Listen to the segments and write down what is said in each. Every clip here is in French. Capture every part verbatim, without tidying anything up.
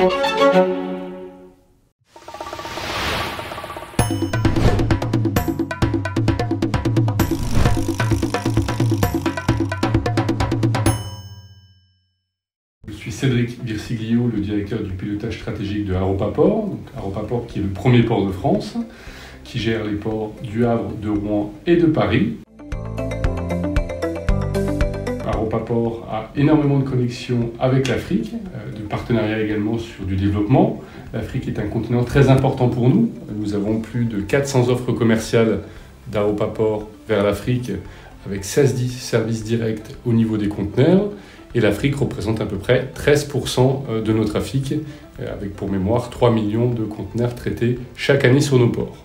Je suis Cédric Virsiglio, le directeur du pilotage stratégique de Haropa-Port. Donc Haropa-Port qui est le premier port de France, qui gère les ports du Havre, de Rouen et de Paris. Haropa-Port a énormément de connexions avec l'Afrique, de partenariats également sur du développement. L'Afrique est un continent très important pour nous. Nous avons plus de quatre cents offres commerciales d'Haropa-Port vers l'Afrique, avec seize services directs au niveau des conteneurs. Et l'Afrique représente à peu près treize pour cent de nos trafics, avec pour mémoire trois millions de conteneurs traités chaque année sur nos ports.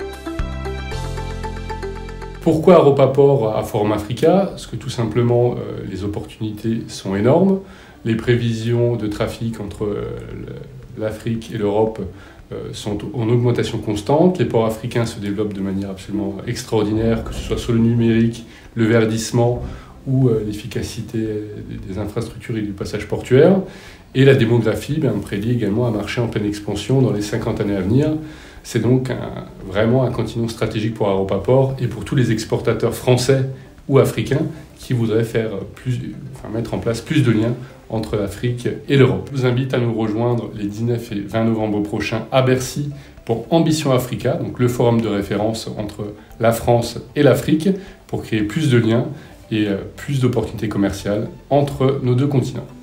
Pourquoi Haropa-Port à Forum Africa? Parce que tout simplement, euh, les opportunités sont énormes. Les prévisions de trafic entre euh, l'Afrique et l'Europe euh, sont en augmentation constante. Les ports africains se développent de manière absolument extraordinaire, que ce soit sur le numérique, le verdissement ou euh, l'efficacité des infrastructures et du passage portuaire. Et la démographie ben, prédit également un marché en pleine expansion dans les cinquante années à venir. C'est donc un, vraiment un continent stratégique pour Haropa-Port et pour tous les exportateurs français ou africains qui voudraient faire plus, enfin, mettre en place plus de liens entre l'Afrique et l'Europe. Je vous invite à nous rejoindre les dix-neuf et vingt novembre prochains à Bercy pour Ambition Africa, donc le forum de référence entre la France et l'Afrique, pour créer plus de liens et plus d'opportunités commerciales entre nos deux continents.